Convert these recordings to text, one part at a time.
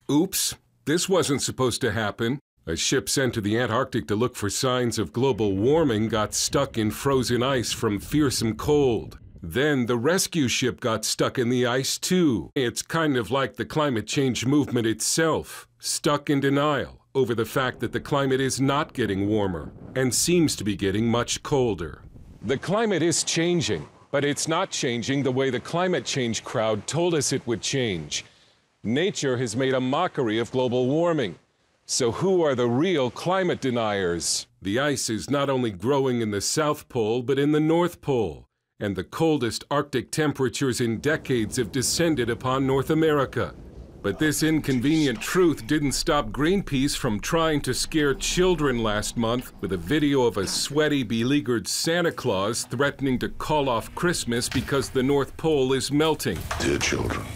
Oops, this wasn't supposed to happen. A ship sent to the Antarctic to look for signs of global warming got stuck in frozen ice from fearsome cold. Then the rescue ship got stuck in the ice too. It's kind of like the climate change movement itself, stuck in denial over the fact that the climate is not getting warmer and seems to be getting much colder. The climate is changing, but it's not changing the way the climate change crowd told us it would change. Nature has made a mockery of global warming. So who are the real climate deniers? The ice is not only growing in the South Pole, but in the North Pole. And the coldest Arctic temperatures in decades have descended upon North America. But this inconvenient truth didn't stop Greenpeace from trying to scare children last month with a video of a sweaty, beleaguered Santa Claus threatening to call off Christmas because the North Pole is melting. Dear children,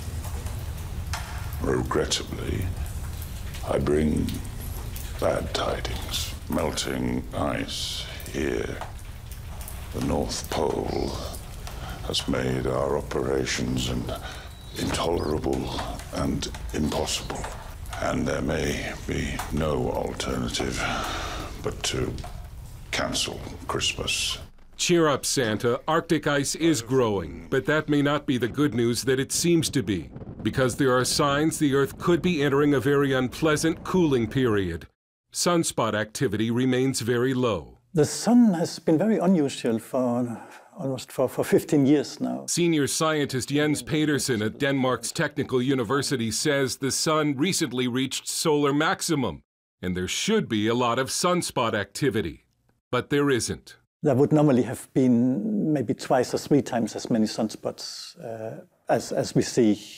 regrettably, I bring bad tidings. Melting ice here. The North Pole has made our operations intolerable and impossible. And there may be no alternative but to cancel Christmas. Cheer up, Santa. Arctic ice is growing, but that may not be the good news that it seems to be, because there are signs the Earth could be entering a very unpleasant cooling period. Sunspot activity remains very low. The sun has been very unusual for almost 15 years now. Senior scientist Jens Petersen at Denmark's Technical University says the sun recently reached solar maximum, and there should be a lot of sunspot activity. But there isn't. There would normally have been maybe twice or three times as many sunspots as we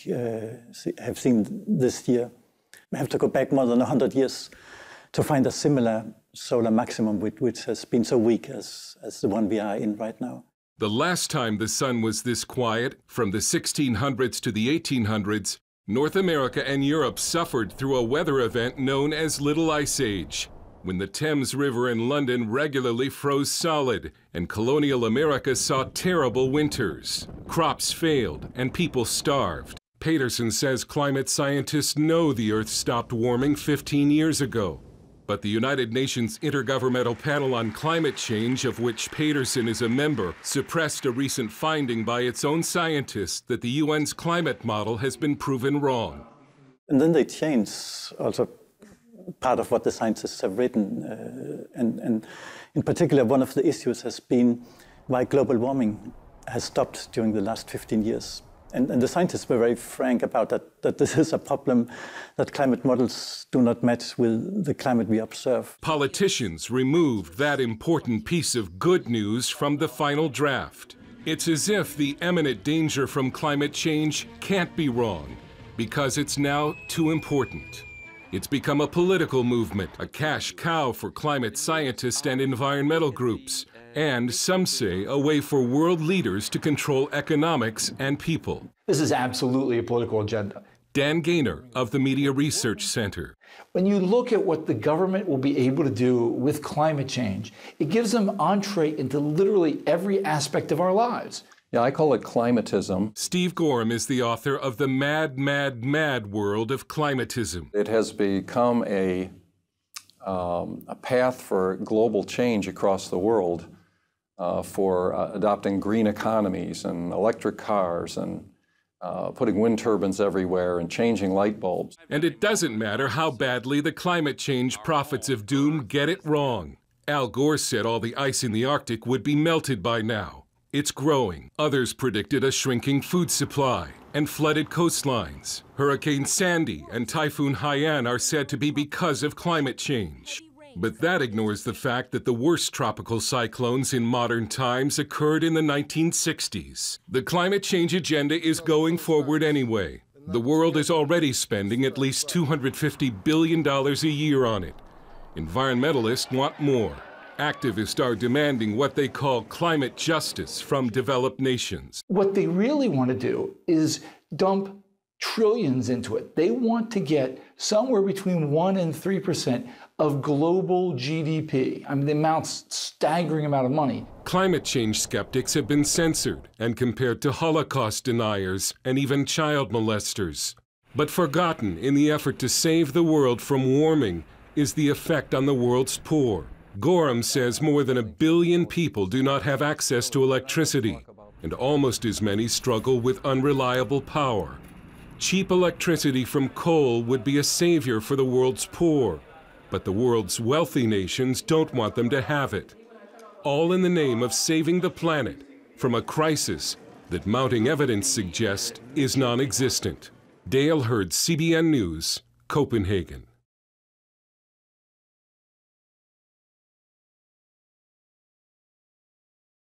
have seen this year. We have to go back more than 100 years to find a similar solar maximum which has been so weak as the one we are in right now. The last time the sun was this quiet, from the 1600s to the 1800s, North America and Europe suffered through a weather event known as Little Ice Age, when the Thames River in London regularly froze solid and colonial America saw terrible winters. Crops failed and people starved. Petersen says climate scientists know the Earth stopped warming 15 years ago. But the United Nations Intergovernmental Panel on Climate Change, of which Petersen is a member, suppressed a recent finding by its own scientists that the UN's climate model has been proven wrong. And then they changed also part of what the scientists have written. And in particular, one of the issues has been why global warming has stopped during the last 15 years. And the scientists were very frank about that this is a problem, that climate models do not match with the climate we observe. Politicians removed that important piece of good news from the final draft. It's as if the imminent danger from climate change can't be wrong, because it's now too important. It's become a political movement, a cash cow for climate scientists and environmental groups, and some say a way for world leaders to control economics and people. This is absolutely a political agenda. Dan Gaynor of the Media Research Center. When you look at what the government will be able to do with climate change, it gives them entree into literally every aspect of our lives. Yeah, I call it climatism. Steve Gorham is the author of The Mad, Mad, Mad World of Climatism. It has become a path for global change across the world for adopting green economies and electric cars and putting wind turbines everywhere and changing light bulbs. And it doesn't matter how badly the climate change prophets of doom get it wrong. Al Gore said all the ice in the Arctic would be melted by now. It's growing. Others predicted a shrinking food supply and flooded coastlines. Hurricane Sandy and Typhoon Haiyan are said to be because of climate change. But that ignores the fact that the worst tropical cyclones in modern times occurred in the 1960s. The climate change agenda is going forward anyway. The world is already spending at least $250 billion a year on it. Environmentalists want more. Activists are demanding what they call climate justice from developed nations. What they really want to do is dump trillions into it. They want to get somewhere between 1% and 3% of global GDP. I mean, the amount's staggering amount of money. Climate change skeptics have been censored and compared to Holocaust deniers and even child molesters. But forgotten in the effort to save the world from warming is the effect on the world's poor. Gorham says more than 1 billion people do not have access to electricity, and almost as many struggle with unreliable power. Cheap electricity from coal would be a savior for the world's poor, but the world's wealthy nations don't want them to have it. All in the name of saving the planet from a crisis that mounting evidence suggests is non-existent. Dale Hurd, CBN News, Copenhagen.